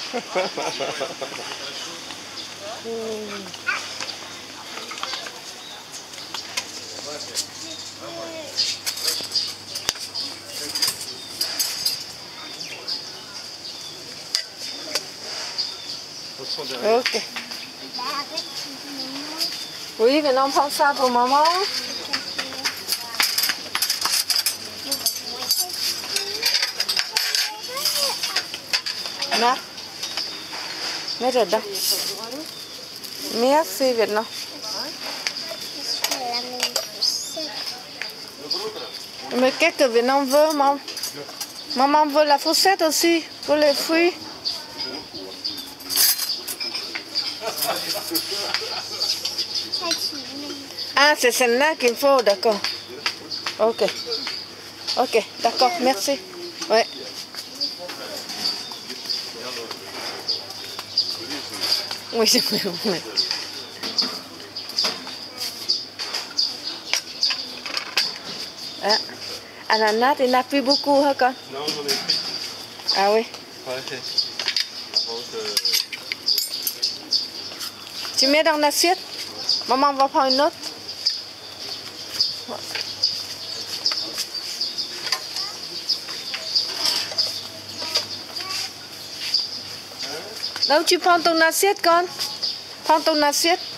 Ok. Oui, maintenant on prend ça pour maman. Nè, mets dedans. Merci Vietnam. Mais qu'est-ce que Vietnam veut, maman? Maman veut la fourchette aussi, pour les fruits. Ah, c'est celle-là qu'il faut, d'accord. Ok. Ok, d'accord, merci. Ouais. Oui, je peux. Ah, ananas, il n'y en a plus beaucoup, hein, con? Non, j'en ai pris. Ah oui. Ouais. Tu mets dans l'assiette? Maman va prendre une autre. Đâu, tu prends ton assiette, con? Prends ton assiette.